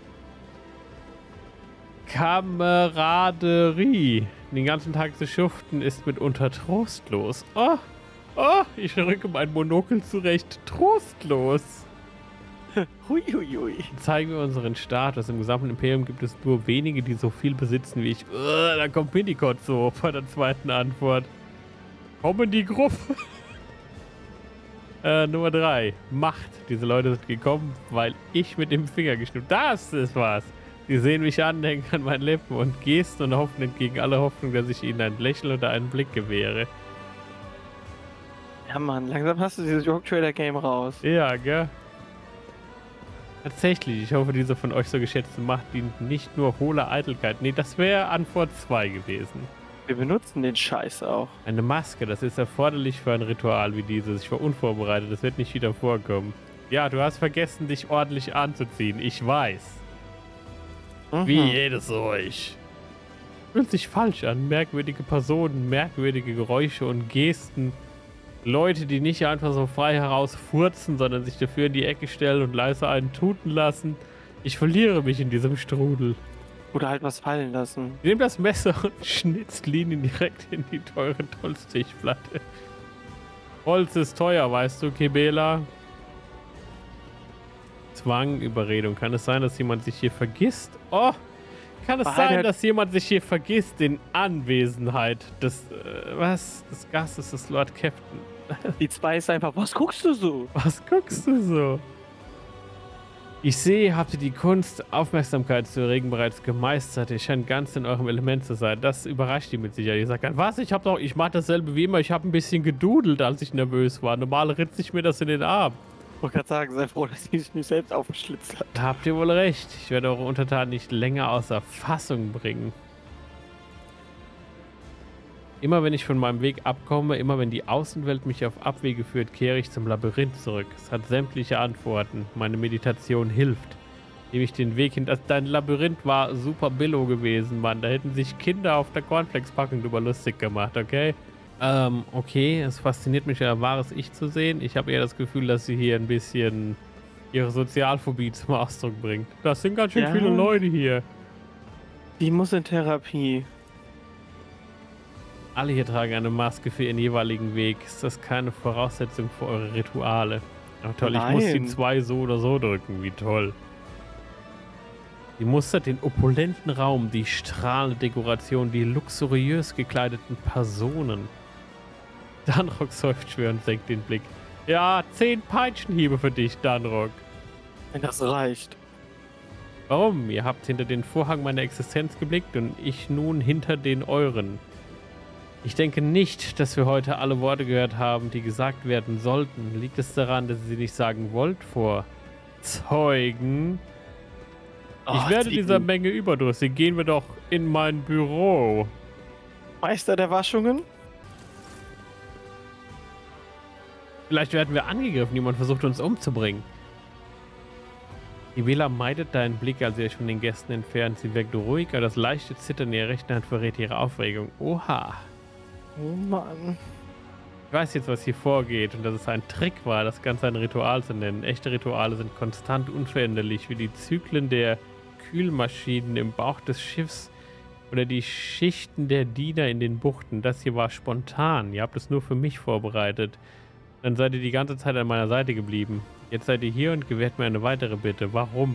Kameraderie. Den ganzen Tag zu schuften ist mitunter trostlos. Oh, ich rücke mein Monokel zurecht. Trostlos. Huiuiui. Zeigen wir unseren Status. Im gesamten Imperium gibt es nur wenige, die so viel besitzen wie ich. Da kommt Pinnicott so bei der zweiten Antwort. Komm in die Gruppe. Nummer 3. Macht. Diese Leute sind gekommen, weil ich mit dem Finger geschnippt. Das ist was. Sie sehen mich an, hängen an meinen Lippen und Gesten und hoffen entgegen aller Hoffnung, dass ich ihnen ein Lächeln oder einen Blick gewähre. Ja, Mann, langsam hast du dieses Rogue Trader Game raus. Ja, gell? Tatsächlich, ich hoffe, diese von euch so geschätzte Macht dient nicht nur hohler Eitelkeit. Nee, das wäre Antwort 2 gewesen. Wir benutzen den Scheiß auch. Eine Maske, das ist erforderlich für ein Ritual wie dieses. Ich war unvorbereitet, das wird nicht wieder vorkommen. Ja, du hast vergessen, dich ordentlich anzuziehen. Ich weiß. Wie jedes euch. Fühlt sich falsch an. Merkwürdige Personen, merkwürdige Geräusche und Gesten. Leute, die nicht einfach so frei heraus furzen, sondern sich dafür in die Ecke stellen und leise einen tuten lassen. Ich verliere mich in diesem Strudel. Oder halt was fallen lassen. Nehmt das Messer und schnitzt Linien direkt in die teure Holztischplatte. Holz ist teuer, weißt du, Kibela? Zwang, Überredung. Kann es sein, dass jemand sich hier vergisst? Oh! Kann es sein, dass jemand sich hier vergisst in Anwesenheit des, des Gastes des Lord Captain? Die 2 ist einfach, was guckst du so? Was guckst du so? Ich sehe, habt ihr die Kunst, Aufmerksamkeit zu erregen, bereits gemeistert. Ihr scheint ganz in eurem Element zu sein. Das überrascht ihn mit Sicherheit. Ihr sagt dann, was? Ich mache dasselbe wie immer. Ich habe ein bisschen gedudelt, als ich nervös war. Normal ritze ich mir das in den Arm. wollte gerade sagen, sei froh, dass sie sich nicht selbst aufgeschlitzt hat. Da habt ihr wohl recht. Ich werde eure Untertanen nicht länger außer Fassung bringen. Immer wenn ich von meinem Weg abkomme, immer wenn die Außenwelt mich auf Abwege führt, kehre ich zum Labyrinth zurück. Es hat sämtliche Antworten. Meine Meditation hilft. Nehme ich den Weg hin. Dein Labyrinth war super billo gewesen, Mann. Da hätten sich Kinder auf der Cornflakes-Packung drüber lustig gemacht, okay? Okay. Es fasziniert mich, euer wahres Ich zu sehen. Ich habe eher das Gefühl, dass sie hier ein bisschen ihre Sozialphobie zum Ausdruck bringt. Das sind ganz schön viele Leute hier. Die muss in Therapie. Alle hier tragen eine Maske für ihren jeweiligen Weg. Ist das keine Voraussetzung für eure Rituale? Ach toll, ich muss die 2 so oder so drücken. Wie toll. Sie mustert den opulenten Raum, die strahlende Dekoration, die luxuriös gekleideten Personen. Danrock seufzt schwer und senkt den Blick. Ja, 10 Peitschenhiebe für dich, Danrock. Wenn das reicht. Warum? Ihr habt hinter den Vorhang meiner Existenz geblickt und ich nun hinter den euren. Ich denke nicht, dass wir heute alle Worte gehört haben, die gesagt werden sollten. Liegt es daran, dass ihr sie nicht sagen wollt vor Zeugen? Ich werde dieser Menge überdrüssig. Gehen wir doch in mein Büro. Meister der Waschungen? Vielleicht werden wir angegriffen. Jemand versucht uns umzubringen. Die Wähler meidet deinen Blick, als ihr euch von den Gästen entfernt. Sie wirkt ruhig, aber das leichte Zittern in ihrer rechten Hand verrät ihre Aufregung. Oha. Oh Mann. Ich weiß jetzt, was hier vorgeht und dass es ein Trick war, das Ganze ein Ritual zu nennen. Echte Rituale sind konstant unveränderlich, wie die Zyklen der Kühlmaschinen im Bauch des Schiffs oder die Schichten der Diener in den Buchten. Das hier war spontan. Ihr habt es nur für mich vorbereitet. Dann seid ihr die ganze Zeit an meiner Seite geblieben. Jetzt seid ihr hier und gewährt mir eine weitere Bitte. Warum?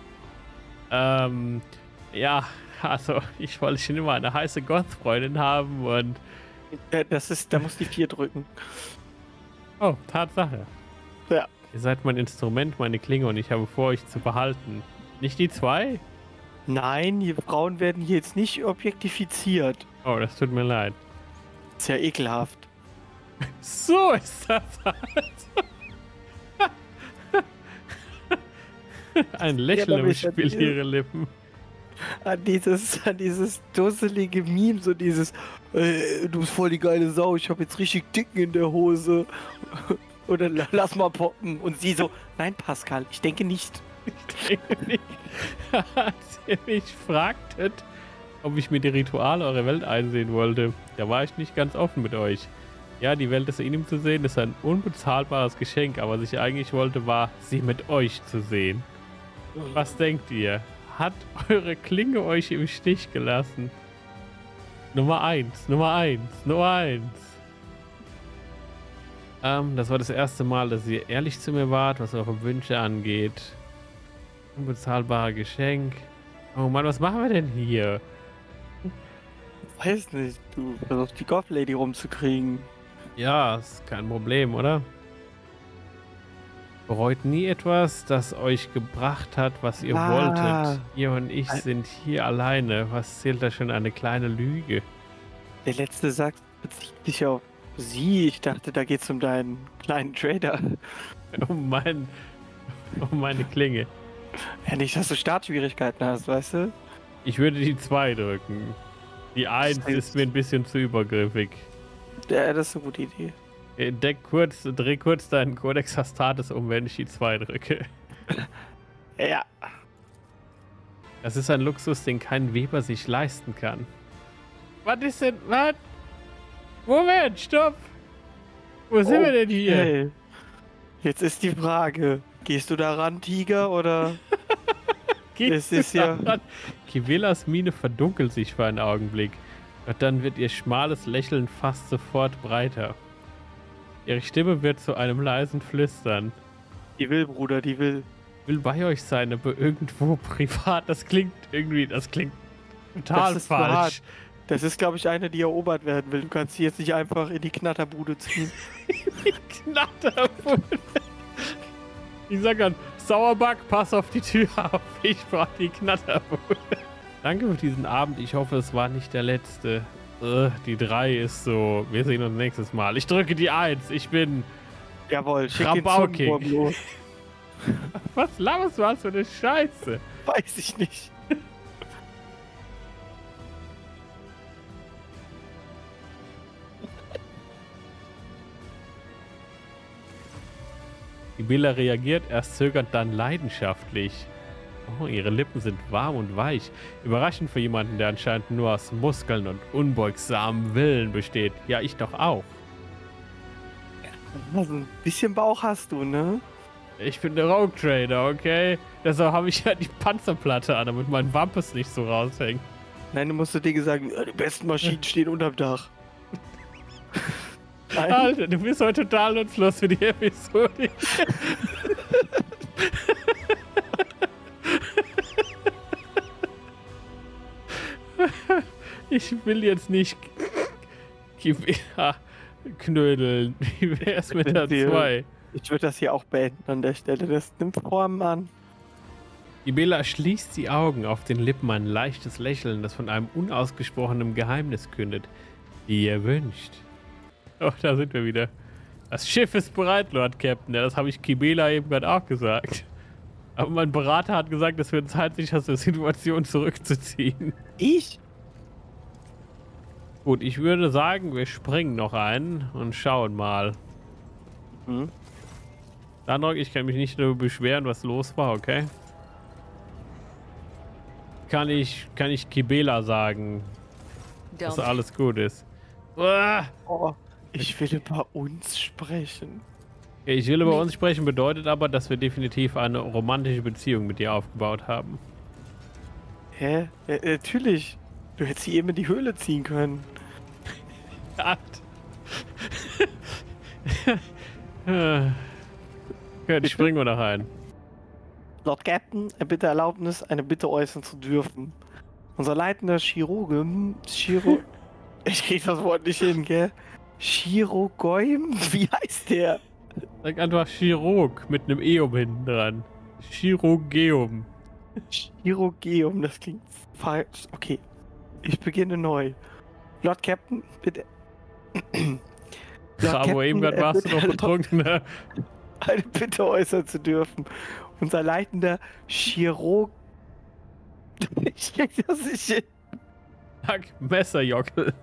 Ja, also ich wollte schon immer eine heiße Goth-Freundin haben und... Da muss die 4 drücken. Oh, Tatsache. Ja. Ihr seid mein Instrument, meine Klinge und ich habe vor, euch zu behalten. Nicht die 2? Nein, die Frauen werden hier jetzt nicht objektifiziert. Oh, das tut mir leid. Ist ja ekelhaft. So ist das also. Ein Lächeln umspielt ihre Lippen. An dieses dusselige Meme, so dieses du bist voll die geile Sau, ich hab jetzt richtig Dicken in der Hose. Oder lass mal poppen. Und sie so, nein Pascal, ich denke nicht. Ich denke nicht. Als ihr mich fragtet, ob ich mir die Rituale eurer Welt einsehen wollte, da war ich nicht ganz offen mit euch. Ja, die Welt des Inim zu sehen, ist ein unbezahlbares Geschenk, aber was ich eigentlich wollte, war, sie mit euch zu sehen. Was denkt ihr? Hat eure Klinge euch im Stich gelassen? Nummer 1, Nummer 1, Nummer 1. Das war das erste Mal, dass ihr ehrlich zu mir wart, was eure Wünsche angeht. Unbezahlbares Geschenk. Oh Mann, was machen wir denn hier? Weiß nicht, du versuchst die Goth Lady rumzukriegen. Ja, ist kein Problem, oder? Bereut nie etwas, das euch gebracht hat, was ihr wolltet. Ihr und ich sind hier alleine. Was zählt da schon eine kleine Lüge? Der letzte Satz bezieht sich auf sie. Ich dachte, da geht's um deinen kleinen Trader. Um meine Klinge. Ja, nicht, dass du Startschwierigkeiten hast, weißt du? Ich würde die 2 drücken. Die 1 ist mir ein bisschen zu übergriffig. Ja, das ist eine gute Idee. Dreh kurz deinen Codex Hastates um, wenn ich die 2 drücke. Ja. Das ist ein Luxus, den kein Weber sich leisten kann. Was ist denn? Was? Moment, stopp! Wo sind wir denn hier? Okay. Jetzt ist die Frage, gehst du da ran, Tiger, oder? Es ist ja... Kivillas Miene verdunkelt sich für einen Augenblick. Doch dann wird ihr schmales Lächeln fast sofort breiter. Ihre Stimme wird zu einem leisen Flüstern. Die will, Bruder, die will. Will bei euch sein, aber irgendwo privat. Das klingt total falsch. Das ist, glaube ich, eine, die erobert werden will. Du kannst sie jetzt nicht einfach in die Knatterbude ziehen. Die Knatterbude? Ich sag dann, Sauerback, pass auf die Tür auf. Ich brauche die Knatterbude. Danke für diesen Abend. Ich hoffe, es war nicht der letzte. Die 3 ist so. Wir sehen uns nächstes Mal. Ich drücke die 1. Ich bin Jawohl, schick den Rabauking. Zungenwurm los. Was laberst du für eine Scheiße? Weiß ich nicht. Die Billa reagiert erst zögernd, dann leidenschaftlich. Oh, ihre Lippen sind warm und weich. Überraschend für jemanden, der anscheinend nur aus Muskeln und unbeugsamem Willen besteht. Ja, ich doch auch. Also ein bisschen Bauch hast du, ne? Ich bin der Rogue Trader, okay? Deshalb habe ich ja die Panzerplatte an, damit mein Wampus nicht so raushängt. Nein, du musst zu Dinge sagen, ja, die besten Maschinen stehen unterm Dach. Nein. Alter, du bist heute total nutzlos für die Episode. Ich will jetzt nicht knödeln. Wie wär's mit der 2? Ich würde das hier auch beenden an der Stelle. Das nimmt Formen an. Die Bella schließt die Augen, auf den Lippen ein leichtes Lächeln, das von einem unausgesprochenen Geheimnis kündet, wie ihr wünscht. Oh, da sind wir wieder. Das Schiff ist bereit, Lord Captain. Ja, das habe ich Kibela eben gerade auch gesagt. Aber mein Berater hat gesagt, es wird Zeit, sich aus der Situation zurückzuziehen. Ich? Gut, ich würde sagen, wir springen noch ein und schauen mal. Hm? Danrock, ich kann mich nicht darüber beschweren, was los war, okay? Kann ich Kibela sagen, dass alles gut ist. Uah! Oh, ich will über uns sprechen. Ich will über uns sprechen, bedeutet aber, dass wir definitiv eine romantische Beziehung mit dir aufgebaut haben. Hä? Ja, natürlich. Du hättest sie eben in die Höhle ziehen können. Gut, springen wir noch ein. Lord Captain, er bitte Erlaubnis, eine Bitte äußern zu dürfen. Unser leitender Chirurge, ich krieg das Wort nicht hin, gell? Chirogoim? Wie heißt der? Sag einfach Chirurg mit einem Eum hinten dran. Chirurgeum. Chirurgeum, das klingt falsch. Okay, ich beginne neu. Lord Captain, bitte. Aber eben gerade warst du noch betrunken, ne? Eine Bitte äußern zu dürfen. Unser leitender Chirurg. Ich krieg das nicht hin. Sag Messerjockel.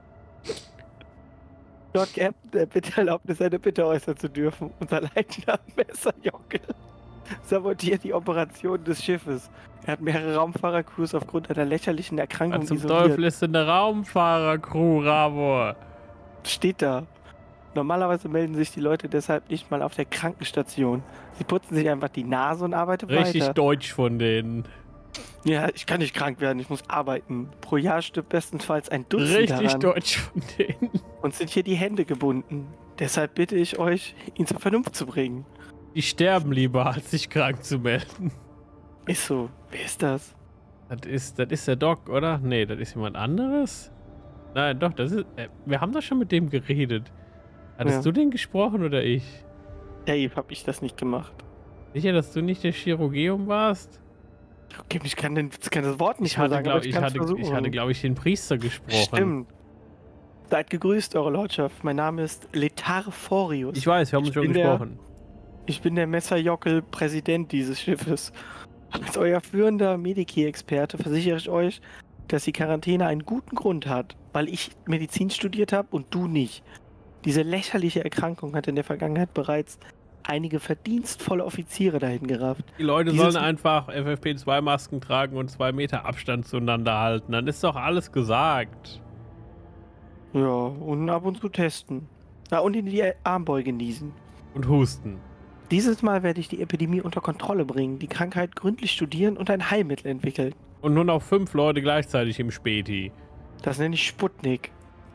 Lord Captain, der bitte Erlaubnis, eine Bitte äußern zu dürfen. Unser leitender Messerjockel sabotiert die Operation des Schiffes. Er hat mehrere Raumfahrer-Crews aufgrund einer lächerlichen Erkrankung Was zum isoliert. Teufel ist denn eine Raumfahrer-Crew, Ravor? Steht da. Normalerweise melden sich die Leute deshalb nicht mal auf der Krankenstation. Sie putzen sich einfach die Nase und arbeiten Richtig weiter. deutsch von denen. Ja, ich kann nicht krank werden, ich muss arbeiten. Pro Jahr stirbt bestenfalls ein Dutzend Richtig daran. deutsch von denen. Und sind hier die Hände gebunden. Deshalb bitte ich euch, ihn zur Vernunft zu bringen. Die sterben lieber, als sich krank zu melden. Ist so. Wer ist das? Das ist der Doc, oder? Nee, das ist jemand anderes? Nein, doch, das ist... wir haben doch schon mit dem geredet. Hattest du den gesprochen oder ich? Ey, hab ich das nicht gemacht. Sicher, dass du nicht der Chirurgeum warst? Okay, ich kann das Wort nicht Ich mal hatte, sagen, glaube aber ich kann's versuchen. ich, den Priester gesprochen. Stimmt. Seid gegrüßt, eure Lordschaft. Mein Name ist Letar Forius. Ich weiß, wir haben uns schon gesprochen. Ich bin der Messerjockel, Präsident dieses Schiffes. Als euer führender Mediki-Experte versichere ich euch, dass die Quarantäne einen guten Grund hat, weil ich Medizin studiert habe und du nicht. Diese lächerliche Erkrankung hat in der Vergangenheit bereits einige verdienstvolle Offiziere dahin gerafft. Die Leute sollen einfach FFP2-Masken tragen und 2 Meter Abstand zueinander halten. Dann ist doch alles gesagt. Ja, und ab und zu testen. Ja, und in die Armbeuge niesen. Und husten. Dieses Mal werde ich die Epidemie unter Kontrolle bringen, die Krankheit gründlich studieren und ein Heilmittel entwickeln. Und nur noch 5 Leute gleichzeitig im Späti. Das nenne ich Sputnik.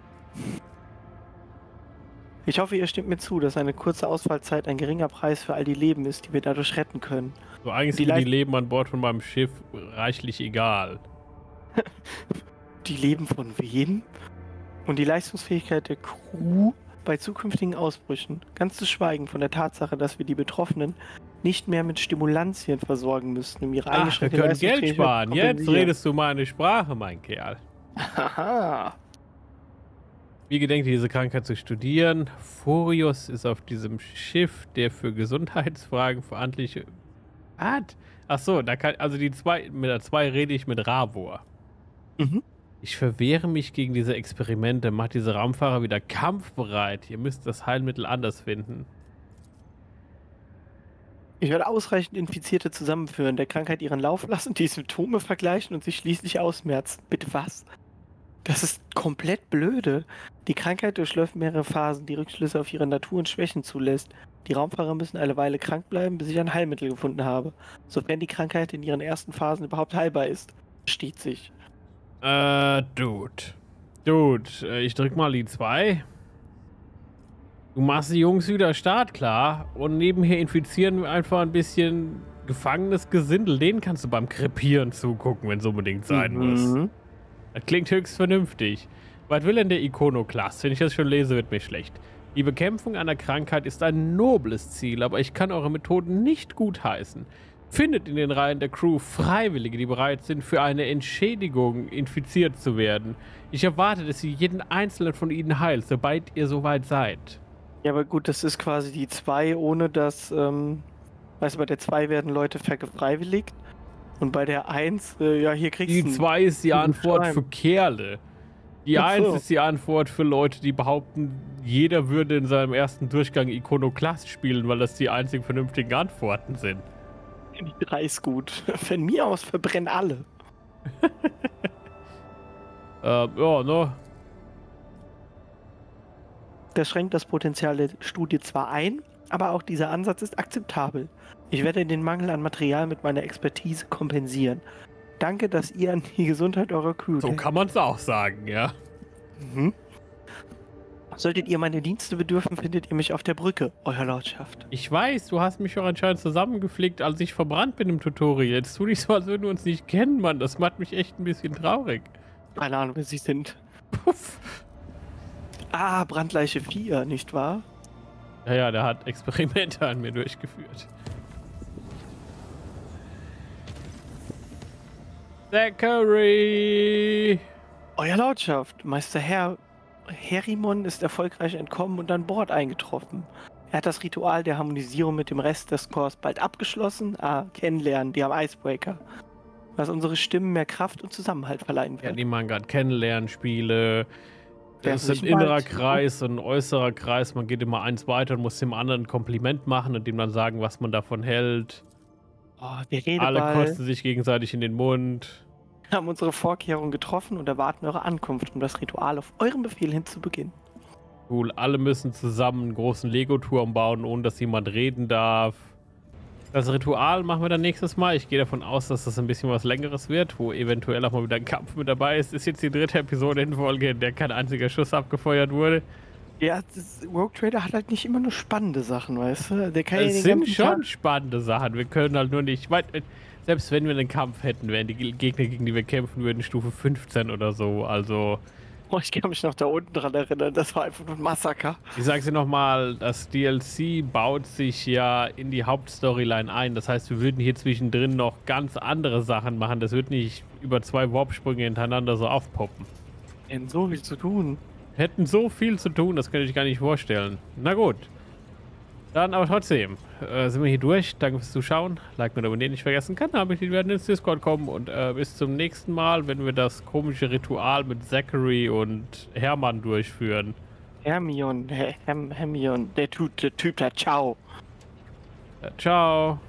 Ich hoffe, ihr stimmt mir zu, dass eine kurze Ausfallzeit ein geringer Preis für all die Leben ist, die wir dadurch retten können. So, eigentlich sind mir die Leben an Bord von meinem Schiff reichlich egal. Die Leben von wem? Und die Leistungsfähigkeit der Crew bei zukünftigen Ausbrüchen. Ganz zu schweigen von der Tatsache, dass wir die Betroffenen nicht mehr mit Stimulantien versorgen müssten, um ihre Wir eingeschränkte können Geld Leistungsfähigkeit sparen. zu Jetzt kompensieren. redest du meine Sprache, mein Kerl. Haha. Wie gedenkt ihr, diese Krankheit zu studieren? Furius ist auf diesem Schiff, der für Gesundheitsfragen verantwortlich hat. Achso, da kann, also mit der 2 rede ich mit Ravor. Mhm. Ich verwehre mich gegen diese Experimente, macht diese Raumfahrer wieder kampfbereit. Ihr müsst das Heilmittel anders finden. Ich werde ausreichend Infizierte zusammenführen, der Krankheit ihren Lauf lassen, die Symptome vergleichen und sie schließlich ausmerzen. Bitte was? Das ist komplett blöde. Die Krankheit durchläuft mehrere Phasen, die Rückschlüsse auf ihre Natur und Schwächen zulässt. Die Raumfahrer müssen eine Weile krank bleiben, bis ich ein Heilmittel gefunden habe. Sofern die Krankheit in ihren ersten Phasen überhaupt heilbar ist. Steht sich. Dude, ich drück mal die 2. Du machst die Jungs wieder startklar und nebenher infizieren wir einfach ein bisschen gefangenes Gesindel. Denen kannst du beim Krepieren zugucken, wenn es unbedingt sein muss. Das klingt höchst vernünftig. Was will denn der Ikonoklast? Wenn ich das schon lese, wird mir schlecht. Die Bekämpfung einer Krankheit ist ein nobles Ziel, aber ich kann eure Methoden nicht gutheißen. Findet in den Reihen der Crew Freiwillige, die bereit sind, für eine Entschädigung infiziert zu werden. Ich erwarte, dass ihr jeden einzelnen von ihnen heilt, sobald ihr soweit seid. Ja, aber gut, das ist quasi die 2, ohne dass, weißt du, bei der 2 werden Leute freiwilligt und bei der 1, ja, hier kriegst du... Die 2 ist die Antwort für Kerle. Die 1 ist die Antwort für Leute, die behaupten, jeder würde in seinem ersten Durchgang Ikonoklast spielen, weil das die einzigen vernünftigen Antworten sind. Die 3 ist gut. Von mir aus verbrennen alle. Ja, ne? Das schränkt das Potenzial der Studie zwar ein, aber auch dieser Ansatz ist akzeptabel. Ich werde den Mangel an Material mit meiner Expertise kompensieren. Danke, dass ihr an die Gesundheit eurer Crew denkt. So kann man es auch sagen, ja. Mhm. Solltet ihr meine Dienste bedürfen, findet ihr mich auf der Brücke, Euer Lordschaft. Ich weiß, du hast mich auch anscheinend zusammengeflickt, als ich verbrannt bin im Tutorial. Jetzt tu nicht so, als würden wir uns nicht kennen, Mann. Das macht mich echt ein bisschen traurig. Keine Ahnung, wer sie sind. Puff. Ah, Brandleiche 4, nicht wahr? Ja, der hat Experimente an mir durchgeführt. Zachary! Euer Lordschaft, Meister Herimon ist erfolgreich entkommen und an Bord eingetroffen. Er hat das Ritual der Harmonisierung mit dem Rest des Korps bald abgeschlossen. Kennenlernen, die am Icebreaker. Was unsere Stimmen mehr Kraft und Zusammenhalt verleihen Ja, wird. die man gerade Kennenlernspiele. Das ist sich ein innerer bald- Kreis und ein äußerer Kreis. Man geht immer eins weiter und muss dem anderen ein Kompliment machen und dem dann sagen, was man davon hält. Oh, der Redeball. Alle kosten sich gegenseitig in den Mund. Wir haben unsere Vorkehrungen getroffen und erwarten eure Ankunft, um das Ritual auf euren Befehl hin zu beginnen. Cool, alle müssen zusammen einen großen Lego-Turm bauen, ohne dass jemand reden darf. Das Ritual machen wir dann nächstes Mal. Ich gehe davon aus, dass das ein bisschen was Längeres wird, wo eventuell auch mal wieder ein Kampf mit dabei ist. Ist jetzt die 3. Episode in Folge, in der kein einziger Schuss abgefeuert wurde. Ja, Rogue Trader hat halt nicht immer nur spannende Sachen, weißt du? Der kann ja Es den sind ganzen schon Tag- spannende Sachen. Wir können halt nur nicht. Selbst wenn wir einen Kampf hätten, wären die Gegner, gegen die wir kämpfen würden, Stufe 15 oder so. Also, Oh, ich kann mich noch da unten dran erinnern. Das war einfach nur ein Massaker. ich sage dir nochmal, das DLC baut sich ja in die Hauptstoryline ein. Das heißt, wir würden hier zwischendrin noch ganz andere Sachen machen. Das wird nicht über 2 Warp-Sprünge hintereinander so aufpoppen. Denn so viel zu tun. Hätten so viel zu tun, das könnte ich gar nicht vorstellen. Na gut. Dann aber trotzdem, sind wir hier durch. Danke fürs Zuschauen. Like und abonnieren nicht vergessen. Kanalmitglied werden ins Discord kommen. Und bis zum nächsten Mal, wenn wir das komische Ritual mit Zachary und Hermann durchführen. Hermione, der Typ da, ciao. Ciao.